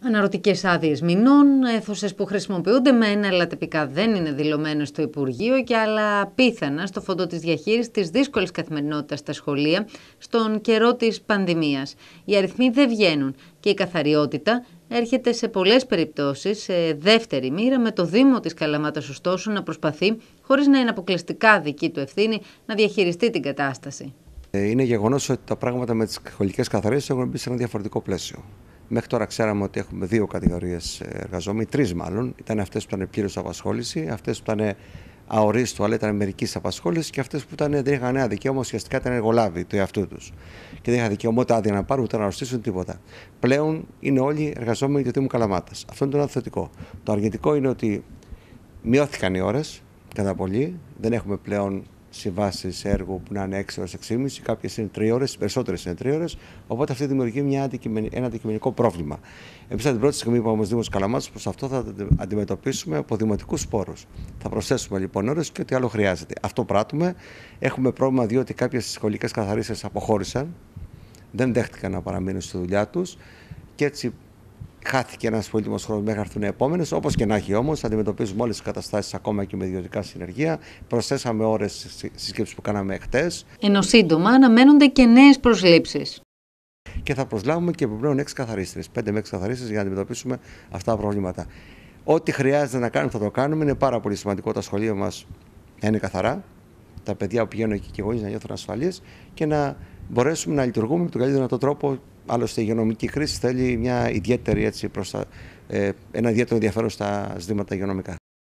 Αναρωτικές άδειες μηνών, αίθουσες που χρησιμοποιούνται με ένα αλλά τυπικά δεν είναι δηλωμένες στο Υπουργείο και άλλα απίθανα στο φόντο της διαχείρισης της δύσκολης καθημερινότητας στα σχολεία στον καιρό της πανδημίας. Οι αριθμοί δεν βγαίνουν και η καθαριότητα έρχεται σε πολλές περιπτώσεις σε δεύτερη μοίρα, με το Δήμο της Καλαμάτας ωστόσο να προσπαθεί, χωρίς να είναι αποκλειστικά δική του ευθύνη, να διαχειριστεί την κατάσταση. Είναι γεγονός ότι τα πράγματα με τις σχολικές καθαρίσεις έχουν μπει σε ένα διαφορετικό πλαίσιο. Μέχρι τώρα ξέραμε ότι έχουμε δύο κατηγορίες εργαζόμενοι, τρεις μάλλον. Ήταν αυτές που ήταν πλήρως απασχόληση, αυτές που ήταν αορίστου αλλά ήταν μερικής απασχόληση και αυτές που δεν είχαν νέα δικαίωμα, ουσιαστικά ήταν εργολάβοι του εαυτού τους. Και δεν είχαν δικαίωμα ούτε άδεια να πάρουν ούτε να αρρωστήσουν τίποτα. Πλέον είναι όλοι εργαζόμενοι του Δήμου Καλαμάτας. Αυτό είναι το θετικό. Το αρνητικό είναι ότι μειώθηκαν οι ώρες κατά πολύ. Δεν έχουμε πλέον συμβάσεις έργου που να είναι 6 ώρες, 6,5, κάποιες είναι 3 ώρες, περισσότερες είναι 3 ώρες. Οπότε αυτό δημιουργεί ένα αντικειμενικό πρόβλημα. Εμείς από την πρώτη στιγμή που είμαστε Δήμος Καλαμάτας, προς αυτό θα αντιμετωπίσουμε από δημοτικούς πόρους. Θα προσθέσουμε λοιπόν ώρες και ό,τι άλλο χρειάζεται. Αυτό πράττουμε. Έχουμε πρόβλημα διότι κάποιες σχολικές καθαρίσεις αποχώρησαν, δεν δέχτηκαν να παραμείνουν στη δουλειά τους και έτσι χάθηκε ένας πολύτιμος χρόνος μέχρι να έρθουν οι επόμενες. Όπως και να έχει όμως, αντιμετωπίζουμε όλες τις καταστάσεις ακόμα και με ιδιωτικά συνεργεία. Προσθέσαμε ώρες στις συσκέψεις που κάναμε χτες. Ενώ σύντομα αναμένονται και νέες προσλήψεις. Και θα προσλάβουμε και επιπλέον 6 καθαρίστρες, 5 με 6 καθαρίστρες για να αντιμετωπίσουμε αυτά τα προβλήματα. Ό,τι χρειάζεται να κάνουμε θα το κάνουμε. Είναι πάρα πολύ σημαντικό τα σχολεία μας να είναι καθαρά. Τα παιδιά που πηγαίνουν εκεί και οι γονείς να νιώθουν ασφαλείς και να μπορέσουμε να λειτουργούμε με τον καλύτερο δυνατό τρόπο. Άλλωστε, η υγειονομική κρίση θέλει μια ιδιαίτερη, ένα ιδιαίτερο ενδιαφέρον στα ζητήματα υγειονομικά.